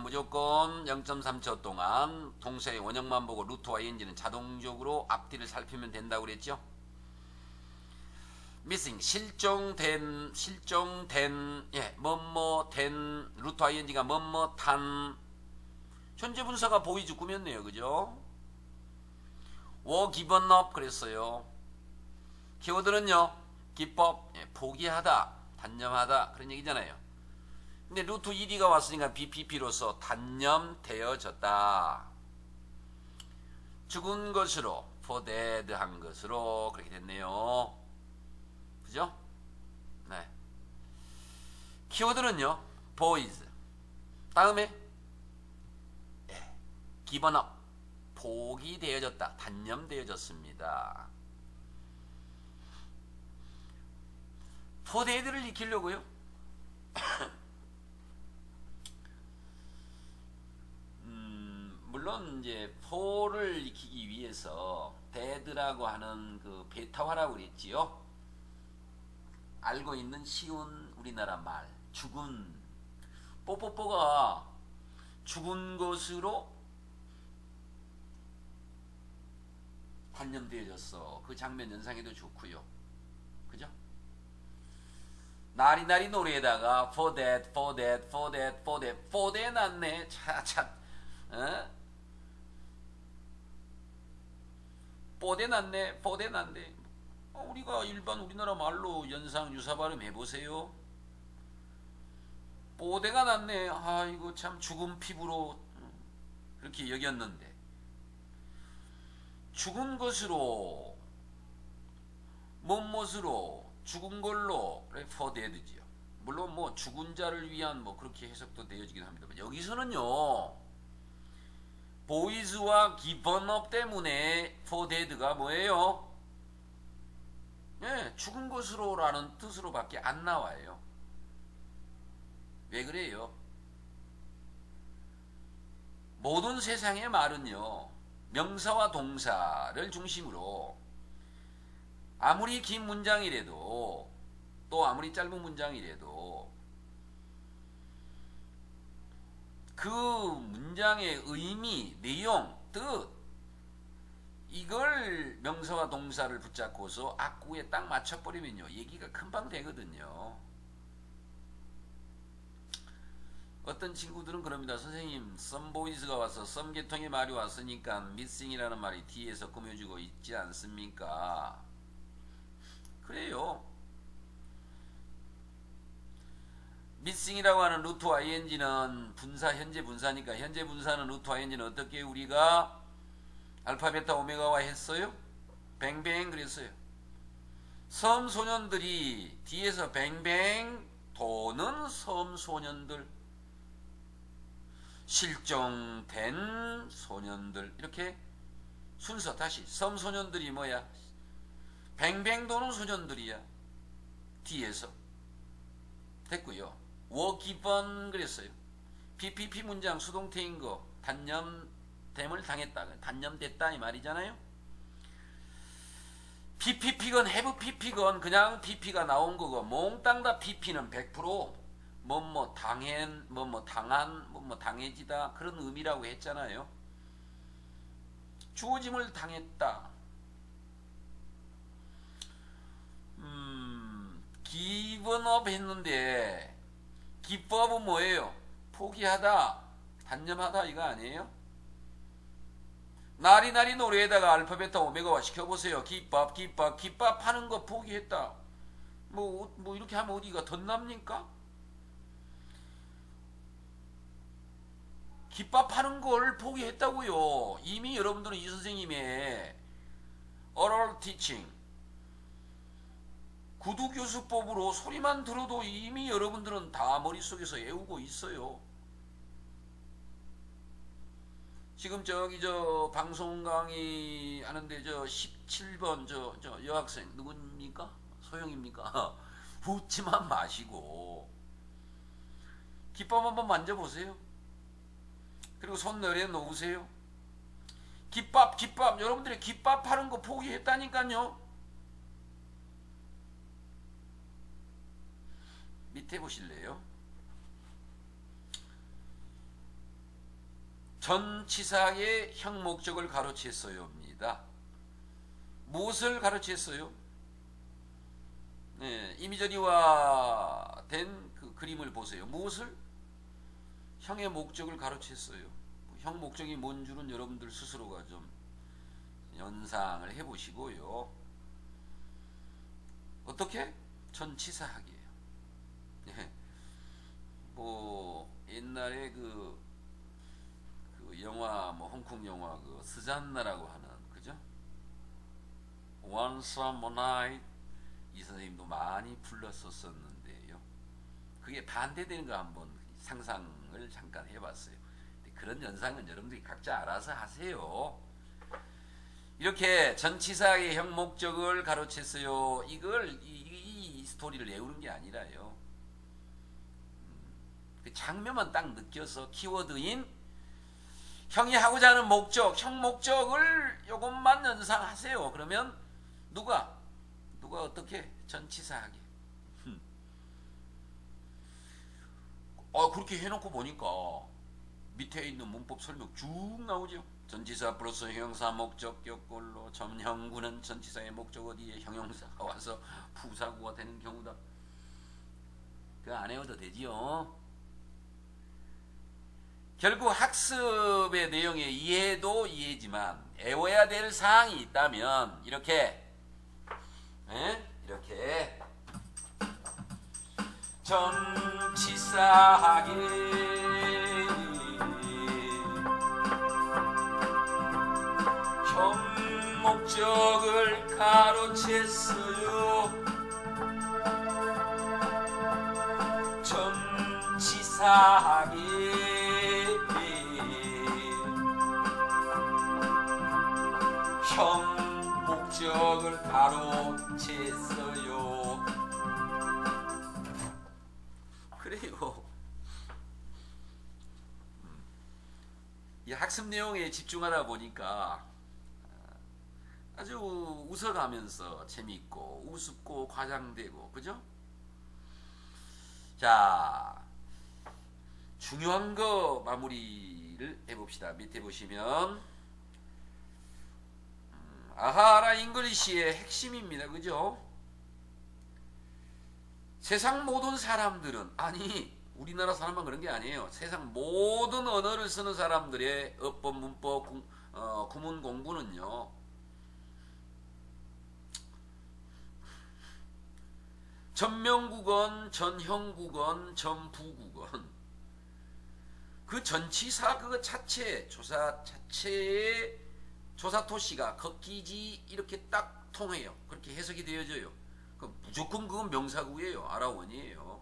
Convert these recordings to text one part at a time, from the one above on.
무조건 0.3초 동안 동사의 원형만 보고 루트와 ing는 자동적으로 앞뒤를 살피면 된다고 그랬죠. missing 실종된 뭐뭐된 루트와 ing가 뭐뭐탄 현재 분사가 보이즈 꾸몄네요. 그죠? were given up 그랬어요. 키워드는요. 기법 포기하다 단념하다 그런 얘기잖아요. 근데 루트 ed가 왔으니까 BPP로서 단념되어졌다. 죽은 것으로 for dead 한 것으로 그렇게 됐네요. 그죠? 네. 키워드는요. boys 다음에 given up 포기되어졌다. 단념되어졌습니다. for dead를 익히려고요. 물론 이제 for를 익히기 위해서 dead라고 하는 그 베타화라고 그랬지요. 알고 있는 쉬운 우리나라 말 죽은 뽀뽀뽀가 죽은 것으로 단념되어졌어. 그 장면 연상해도 좋고요. 그죠? 나리나리 노래에다가 for that, for that, for that, for that, for that 났네. 차차, 뽀대 났네, 뽀대 났네. 우리가 일반 우리나라 말로 연상 유사 발음 해보세요. 뽀대가 났네. 아이고 참 죽은 피부로 그렇게 여겼는데 죽은 것으로 뭔것으로 죽은 걸로 for dead지요. 물론 뭐 죽은 자를 위한 뭐 그렇게 해석도 되어지긴 합니다만 여기서는요. boys와 given up 때문에 for dead가 뭐예요? 네, 죽은 것으로 라는 뜻으로 밖에 안 나와요. 왜 그래요? 모든 세상의 말은요. 명사와 동사를 중심으로 아무리 긴 문장이라도 또 아무리 짧은 문장이라도 그 문장의 의미, 내용, 뜻 이걸 명사와 동사를 붙잡고서 악구에 딱 맞춰버리면요. 얘기가 금방 되거든요. 어떤 친구들은 그럽니다. 선생님, 썸보이즈가 와서 썸계통의 말이 왔으니까 missing이라는 말이 뒤에서 꾸며지고 있지 않습니까? 그래요. missing이라고 하는 루트와 ing는 분사, 현재 분사니까 현재 분사는 루트와 ing는 어떻게 우리가 알파, 베타, 오메가와 했어요? 뱅뱅 그랬어요. 섬 소년들이 뒤에서 뱅뱅 도는 섬 소년들 실종된 소년들 이렇게 순서 다시 섬 소년들이 뭐야? 뱅뱅 도는 소년들이야. 뒤에서 됐고요. were given 그랬어요. PPP 문장 수동태인 거 단념됨을 당했다. 단념됐다 이 말이잖아요. PPP건 have PP건 그냥 PP가 나온 거고 몽땅 다 PP는 100% 뭐뭐 당한 뭐뭐 당한 뭐뭐 당해지다 그런 의미라고 했잖아요. 주어짐을 당했다. given up 했는데 기법은 뭐예요? 포기하다, 단념하다 이거 아니에요? 나리나리 노래에다가 알파, 베타, 오메가와 시켜보세요. 기법 하는 거 포기했다. 뭐 이렇게 하면 어디가 덧납니까? 기법하는 걸 포기했다고요. 이미 여러분들은 이 선생님의 oral teaching 구두교수법으로 소리만 들어도 이미 여러분들은 다 머릿속에서 외우고 있어요. 지금 저기 저 방송 강의 하는데 저 17번 저 여학생 누굽니까? 소영입니까? 웃지만 마시고 기법 한번 만져보세요. 그리고 손 내려 놓으세요. 기법 여러분들이 기법 하는 거 포기했다니까요. 밑에 보실래요? 전치사의 형 목적을 가로챘어요입니다. 무엇을 가로챘어요? 네, 이미저리화 된 그 그림을 보세요. 무엇을? 형의 목적을 가로챘어요. 형 목적이 뭔 줄은 여러분들 스스로가 좀 연상을 해보시고요. 어떻게? 전치사학이에요. 네. 뭐 옛날에 그 영화 뭐 홍콩 영화 그 스잔나라고 하는 그죠? Once Upon a Night 이 선생님도 많이 불렀었는데요. 그게 반대되는 거 한번 상상을 잠깐 해봤어요. 그런 연상은 여러분들이 각자 알아서 하세요. 이렇게 전치사의 형 목적을 가로챘어요. 이걸 이 스토리를 외우는 게 아니라요. 그 장면만 딱 느껴서 키워드인 형이 하고자 하는 목적, 형 목적을 요것만 연상하세요. 그러면 누가 어떻게 전치사하게? 그렇게 해놓고 보니까 밑에 있는 문법 설명 쭉 나오죠. 전치사 플러스 형용사 목적 격걸로 점형구는 전치사의 목적 어디에 형용사가 와서 부사구가 되는 경우다. 그거 안 외워도 되지요. 결국 학습의 내용의 이해도 이해지만 외워야 될 사항이 있다면 이렇게 전치사하게 형 목적을 가로챘어요. 전치사하게 형 목적을 가로챘어요. 그래요. 이 학습 내용에 집중하다 보니까 아주 웃어가면서 재미있고 우습고 과장되고 그죠? 자, 중요한 거 마무리를 해봅시다. 밑에 보시면 아하라 잉글리시의 핵심입니다. 그죠? 세상 모든 사람들은, 아니 우리나라 사람만 그런 게 아니에요. 세상 모든 언어를 쓰는 사람들의 어법, 문법, 구문 공부는요, 전명국언, 전형국언, 전부국언, 그 전치사 그거 자체, 조사 자체의 조사토시가 걷기지 이렇게 딱 통해요. 그렇게 해석이 되어져요. 무조건 그건 명사구예요. 아라원이에요.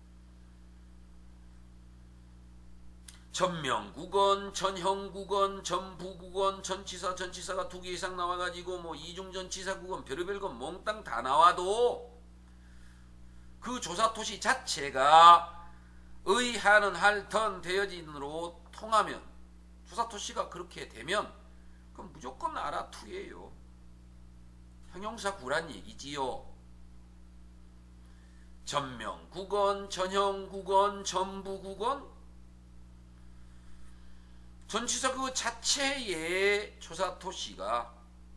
전명국언, 전형국언, 전부국언, 전치사가 2개 이상 나와가지고 뭐 이중전치사국언 별의별 건 몽땅 다 나와도 그 조사토시 자체가 의하는 할턴 대여진으로 통하면, 조사토시가 그렇게 되면 그럼 무조건 아라투예요. 형용사 구란 얘기지요. 전명국언, 전형국언, 전부국언, 전치사 그 자체의 조사토시가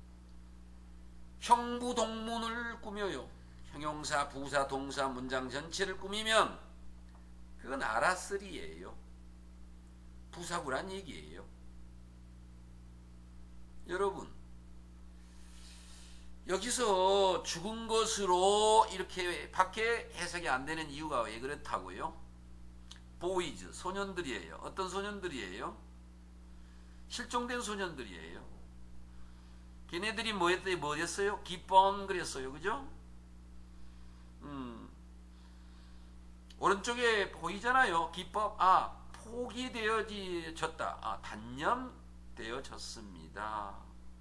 형부동문을 꾸며요. 형용사, 부사, 동사, 문장 전체를 꾸미면 그건 아라쓰리예요. 부사구란 얘기예요. 여러분, 여기서 죽은 것으로 이렇게 밖에 해석이 안 되는 이유가 왜 그렇다고요? 보이즈, 소년들이에요. 어떤 소년들이에요? 실종된 소년들이에요. 걔네들이 뭐였어요? 기뻐 그랬어요. 그죠? 오른쪽에 보이잖아요. 기법. 포기되어졌다. 단념되어졌습니다.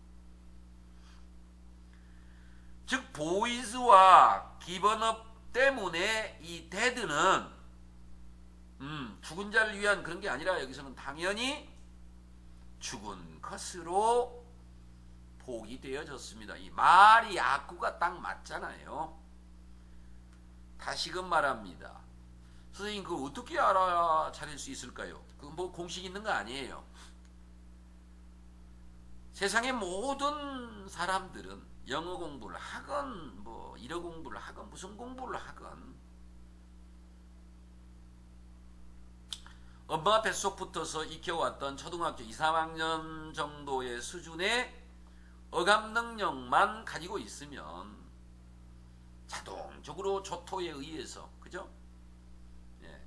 즉 보이즈와 기번업 때문에 이 데드는 죽은 자를 위한 그런 게 아니라 여기서는 당연히 죽은 것으로 포기되어졌습니다. 이 말이 악구가 딱 맞잖아요. 다시금 말합니다. 선생님 그걸 어떻게 알아차릴 수 있을까요? 그 뭐 공식 있는 거 아니에요. 세상의 모든 사람들은 영어 공부를 하건 뭐 일어 공부를 하건 무슨 공부를 하건 엄마 뱃속 붙어서 익혀왔던 초등학교 2, 3학년 정도의 수준의 어감 능력만 가지고 있으면 자동적으로 조토에 의해서, 그죠? 예.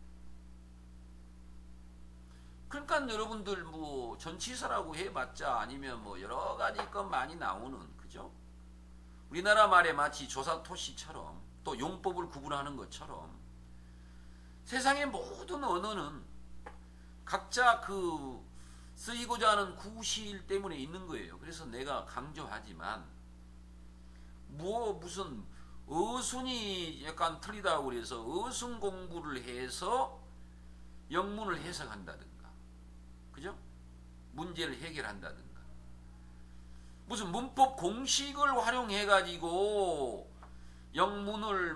그러니까 여러분들 뭐 전치사라고 해봤자 아니면 뭐 여러 가지 것 많이 나오는, 그죠? 우리나라 말에 마치 조사토시처럼 또 용법을 구분하는 것처럼 세상의 모든 언어는 각자 그 쓰이고자 하는 구실 때문에 있는 거예요. 그래서 내가 강조하지만 무슨 어순이 약간 틀리다고 그래서 어순 공부를 해서 영문을 해석한다든가, 그죠? 문제를 해결한다든가, 무슨 문법 공식을 활용해 가지고 영문을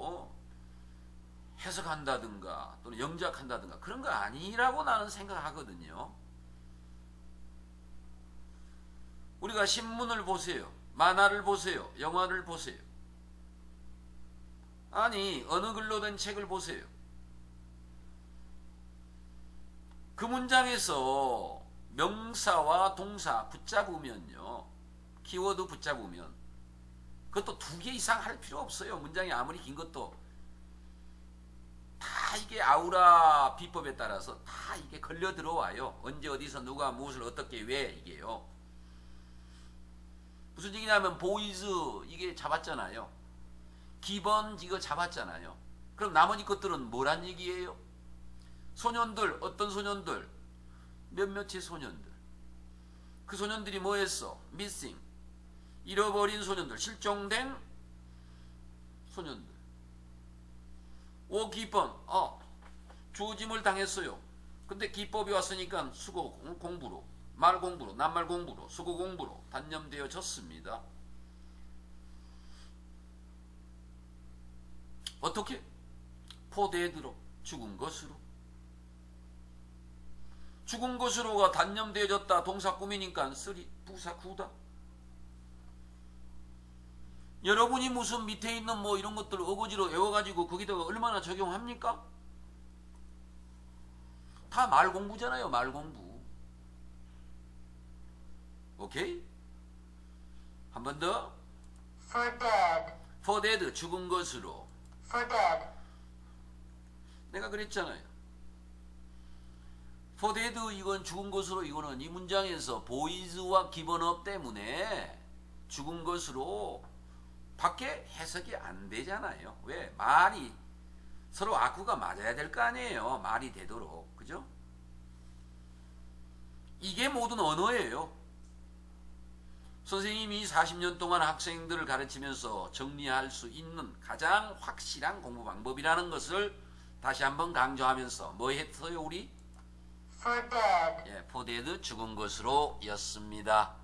해석한다든가 또는 영작한다든가 그런 거 아니라고 나는 생각하거든요. 우리가 신문을 보세요. 만화를 보세요. 영화를 보세요. 아니 어느 글로 된 책을 보세요. 그 문장에서 명사와 동사 붙잡으면요. 키워드 붙잡으면 그것도 2개 이상 할 필요 없어요. 문장이 아무리 긴 것도 다 이게 아우라 비법에 따라서 다 이게 걸려 들어와요. 언제 어디서 누가 무엇을 어떻게 왜 이게요. 무슨 얘기냐면 보이즈 이게 잡았잖아요. 기본 이거 잡았잖아요. 그럼 나머지 것들은 뭐란 얘기예요? 소년들, 어떤 소년들? 몇몇의 소년들. 그 소년들이 뭐 했어? missing. 잃어버린 소년들, 실종된 소년들. 기본, 주어짐을 당했어요. 근데 기법이 왔으니까 수고 공부로, 말 공부로, 낱말 공부로, 수고 공부로 단념되어졌습니다. 어떻게? 포대드로, 죽은 것으로. 죽은 것으로가 단념되어졌다. 동사 꾸미니까 쓰리, 부사 구다. 여러분이 무슨 밑에 있는 뭐 이런 것들을 어거지로 외워가지고 거기다가 얼마나 적용합니까? 다 말 공부잖아요. 말 공부. 오케이? 한 번 더. For dead. For dead. 죽은 것으로. For dead. 내가 그랬잖아요. For dead 이건 죽은 것으로 이거는 이 문장에서 보이즈와 기본업 때문에 죽은 것으로 밖에 해석이 안 되잖아요. 왜? 말이 서로 악구가 맞아야 될 거 아니에요. 말이 되도록. 그죠? 이게 모든 언어예요. 선생님이 40년 동안 학생들을 가르치면서 정리할 수 있는 가장 확실한 공부 방법이라는 것을 다시 한번 강조하면서 뭐 했어요 우리? For dead. 예, for dead 죽은 것으로 였습니다.